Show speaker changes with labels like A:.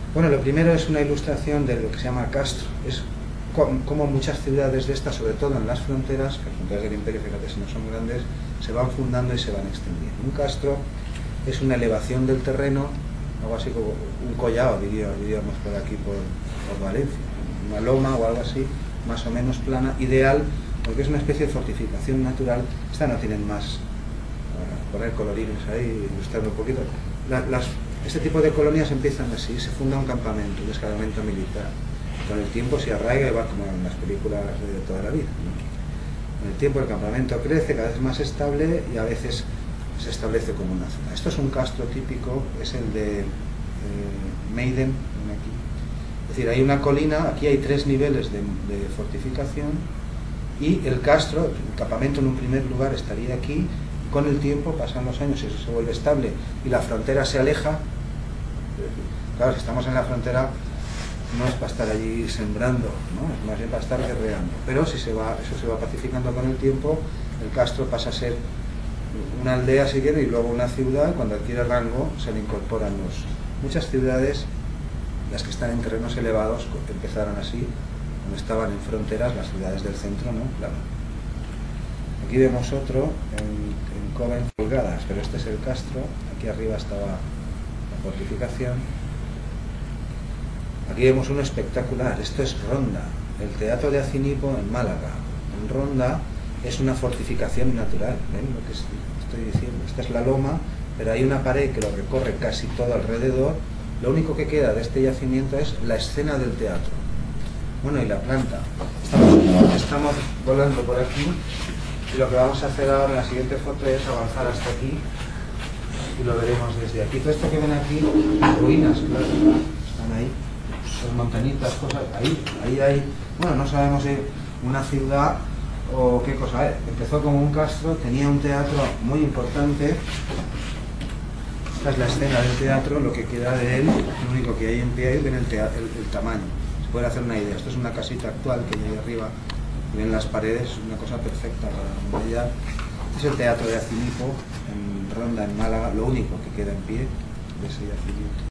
A: Bueno, lo primero es una ilustración de lo que se llama castro. Es como muchas ciudades de estas, sobre todo en las fronteras, que las fronteras del imperio, fíjate, si no son grandes, se van fundando y se van extendiendo. Un castro es una elevación del terreno, algo así como un collado, diríamos por aquí, por Valencia, una loma o algo así, más o menos plana, ideal, porque es una especie de fortificación natural. Esta no tienen más, poner colorines ahí, ilustrarlo un poquito. Este tipo de colonias empiezan así, se funda un campamento, un escalamiento militar. Con el tiempo se arraiga y va como en las películas de toda la vida, ¿no? Con el tiempo el campamento crece, cada vez más estable, y a veces se establece como una zona. Esto es un castro típico, es el de Meiden, aquí. Es decir, hay una colina, aquí hay 3 niveles de fortificación, y el castro, el campamento en un primer lugar estaría aquí. Con el tiempo, pasan los años y eso se vuelve estable y la frontera se aleja. Claro, si estamos en la frontera no es para estar allí sembrando, ¿no? Es más bien para estar guerreando. Pero si eso se va pacificando con el tiempo, el castro pasa a ser una aldea, si quiere, y luego una ciudad. Cuando adquiere rango se le incorporan muchas ciudades, las que están en terrenos elevados, empezaron así, cuando estaban en fronteras, las ciudades del centro, ¿no? Claro. Aquí vemos otro en Coven pulgadas, pero este es el castro. Aquí arriba estaba la fortificación. Aquí vemos uno espectacular. Esto es Ronda, el Teatro de Acinipo en Málaga. En Ronda es una fortificación natural. ¿Ven lo que estoy diciendo? Esta es la loma, pero hay una pared que lo recorre casi todo alrededor. Lo único que queda de este yacimiento es la escena del teatro. Bueno, y la planta. Estamos volando por aquí. Y lo que vamos a hacer ahora en la siguiente foto es avanzar hasta aquí y lo veremos desde aquí. Todo esto que ven aquí, ruinas, claro, están ahí, son montañitas, cosas, ahí hay, bueno, no sabemos si una ciudad o qué cosa es. Empezó como un castro, tenía un teatro muy importante. Esta es la escena del teatro, lo que queda de él, lo único que hay en pie ahí, ven el tamaño. Se puede hacer una idea. Esto es una casita actual que hay ahí arriba. Ven las paredes, una cosa perfecta para ella. Este es el Teatro de Acinipo en Ronda, en Málaga, lo único que queda en pie de ese yacimiento.